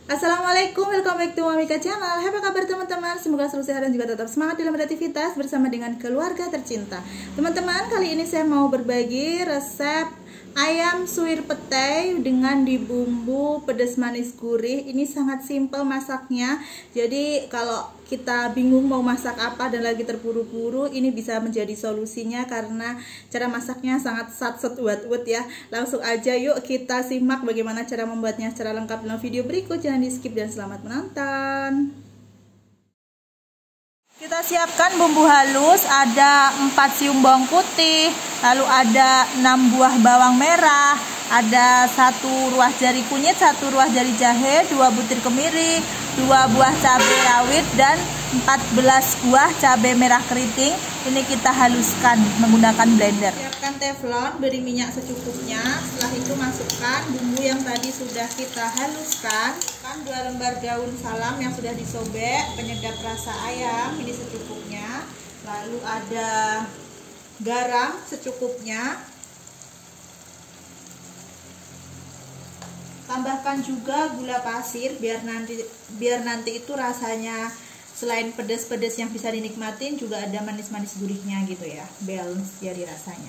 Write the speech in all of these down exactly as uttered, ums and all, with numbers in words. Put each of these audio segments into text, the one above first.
Assalamualaikum, welcome back to Mamika Channel. Hai, apa kabar teman-teman? Semoga selalu sehat dan juga tetap semangat dalam beraktivitas bersama dengan keluarga tercinta. Teman-teman, kali ini saya mau berbagi resep ayam suwir petai dengan dibumbu pedas manis gurih. Ini sangat simple masaknya. Jadi kalau kita bingung mau masak apa dan lagi terburu-buru, ini bisa menjadi solusinya karena cara masaknya sangat sat-set uat-uat ya. Langsung aja yuk kita simak bagaimana cara membuatnya secara lengkap dalam video berikut. Jangan di skip dan selamat menonton. Kita siapkan bumbu halus, ada empat siung bawang putih, lalu ada enam buah bawang merah, ada satu ruas jari kunyit, satu ruas jari jahe, dua butir kemiri, dua buah cabai rawit, dan empat belas buah cabai merah keriting. Ini kita haluskan menggunakan blender. Siapkan teflon, beri minyak secukupnya. Setelah itu masukkan bumbu yang tadi sudah kita haluskan. Kan dua lembar daun salam yang sudah disobek, penyedap rasa ayam ini secukupnya. Lalu ada garam secukupnya. Tambahkan juga gula pasir biar nanti biar nanti itu rasanya selain pedas-pedas yang bisa dinikmatin juga ada manis-manis gurihnya gitu ya, balance dari rasanya.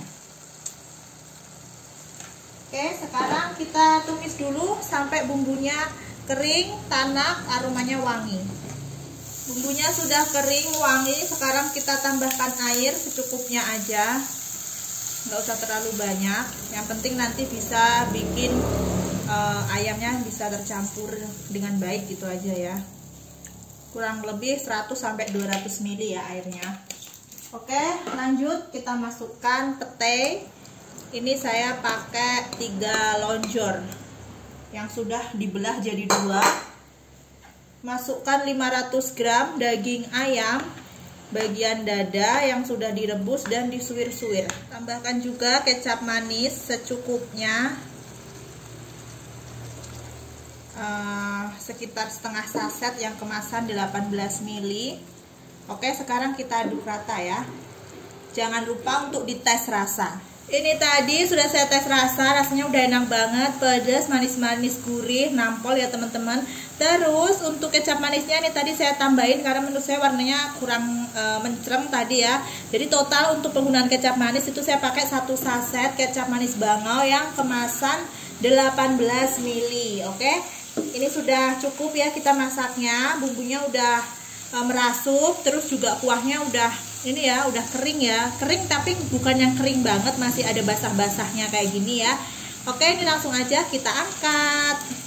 Oke, sekarang kita tumis dulu sampai bumbunya kering, tanak, aromanya wangi. Bumbunya sudah kering, wangi. Sekarang kita tambahkan air secukupnya aja, nggak usah terlalu banyak. Yang penting nanti bisa bikin uh, ayamnya bisa tercampur dengan baik gitu aja ya. Kurang lebih seratus sampai dua ratus mililiter ya airnya. Oke, lanjut kita masukkan petai. Ini saya pakai tiga lonjor yang sudah dibelah jadi dua. Masukkan lima ratus gram daging ayam bagian dada yang sudah direbus dan disuir-suir. Tambahkan juga kecap manis secukupnya, uh, sekitar setengah saset yang kemasan delapan belas mililiter. Oke, sekarang kita aduk rata ya. Jangan lupa untuk dites rasa. Ini tadi sudah saya tes rasa, rasanya udah enak banget, pedas, manis-manis, gurih, nampol ya teman-teman. Terus untuk kecap manisnya ini tadi saya tambahin karena menurut saya warnanya kurang e, mencrem tadi ya. Jadi total untuk penggunaan kecap manis itu saya pakai satu saset kecap manis bangau yang kemasan delapan belas mililiter. Oke, ini sudah cukup ya kita masaknya. Bumbunya udah e, merasuk, terus juga kuahnya udah ini ya, udah kering ya. Kering tapi bukan yang kering banget, masih ada basah-basahnya kayak gini ya. Oke, ini langsung aja kita angkat.